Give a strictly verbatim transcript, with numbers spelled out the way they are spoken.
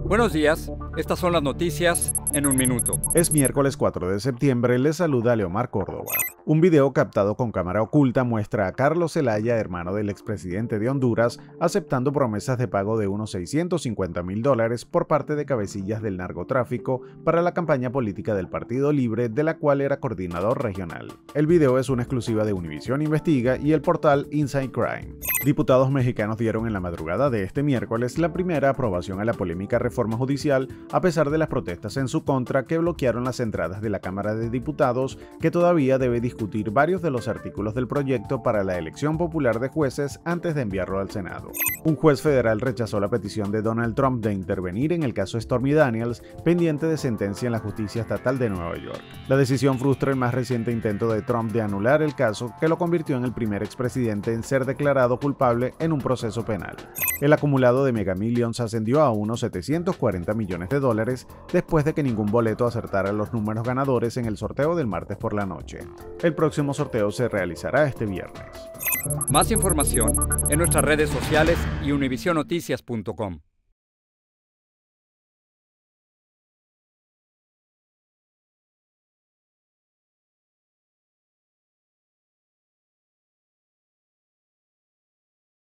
Buenos días, estas son las noticias en un minuto. Es miércoles cuatro de septiembre, les saluda Leomar Córdoba. Un video captado con cámara oculta muestra a Carlos Zelaya, hermano del expresidente de Honduras, aceptando promesas de pago de unos seiscientos cincuenta mil dólares por parte de cabecillas del narcotráfico para la campaña política del Partido Libre, de la cual era coordinador regional. El video es una exclusiva de Univisión Investiga y el portal Inside Crime. Diputados mexicanos dieron en la madrugada de este miércoles la primera aprobación a la polémica reforma judicial, a pesar de las protestas en su contra que bloquearon las entradas de la Cámara de Diputados, que todavía debe discutir varios de los artículos del proyecto para la elección popular de jueces antes de enviarlo al Senado. Un juez federal rechazó la petición de Donald Trump de intervenir en el caso Stormy Daniels, pendiente de sentencia en la justicia estatal de Nueva York. La decisión frustra el más reciente intento de Trump de anular el caso, que lo convirtió en el primer expresidente en ser declarado culpable en un proceso penal. El acumulado de Mega Millions ascendió a unos setecientos cuarenta millones de dólares después de que ningún boleto acertara los números ganadores en el sorteo del martes por la noche. El próximo sorteo se realizará este viernes. Más información en nuestras redes sociales y univision noticias punto com.